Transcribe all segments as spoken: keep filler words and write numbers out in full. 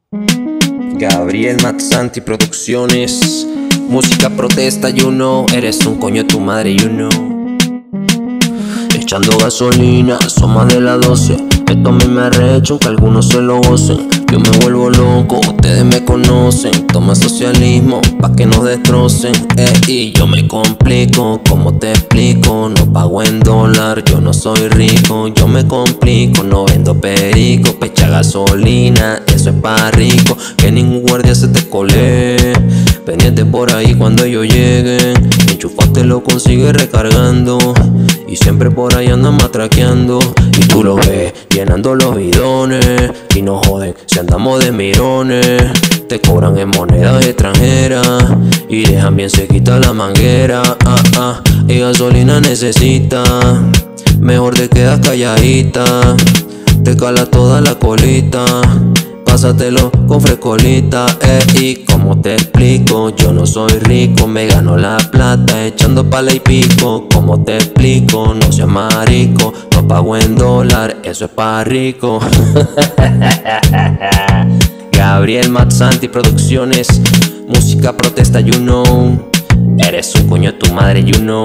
Gabriel Mazzanti Producciones. Música protesta, you know. Eres un coño de tu madre, you know. Echando gasolina, son más de las doce. Esto a mí me arrecha, aunque algunos se lo gocen. Yo me vuelvo loco, ustedes me conocen. Toma socialismo, pa' que nos destrocen. Eh, y yo me complico, ¿cómo te explico? No pago en dólar, yo no soy rico. Yo me complico, no vendo perico. Pecha gasolina, eso es pa' rico. Que ningún guardia se te cole. Pendiente por ahí cuando ellos lleguen. Mi enchufate lo consigue recargando. Y siempre por ahí andan matraqueando. Y tú lo ves, llenando los bidones. Y no joden, si andamos de mirones. Te cobran en monedas extranjeras. Y dejan bien sequita la manguera. Ah, ah, y gasolina necesita. Mejor te quedas calladita. Te cala toda la colita. Pásatelo con frescolita, eh, y como te explico, yo no soy rico, me gano la plata echando pala y pico. Como te explico, no seas marico, no pago en dólar, eso es pa' rico. Gabriel Mazzanti Producciones, música protesta, you know. Eres un coño de tu madre, you know.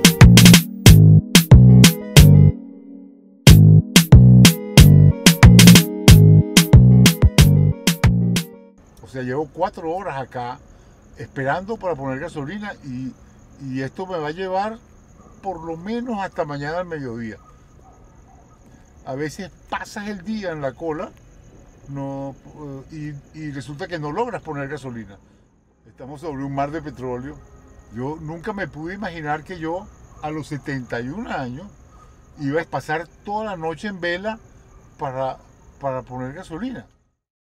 O sea, llevo cuatro horas acá esperando para poner gasolina y, y esto me va a llevar por lo menos hasta mañana al mediodía. A veces pasas el día en la cola no, y, y resulta que no logras poner gasolina. Estamos sobre un mar de petróleo. Yo nunca me pude imaginar que yo a los setenta y un años iba a pasar toda la noche en vela para, para poner gasolina.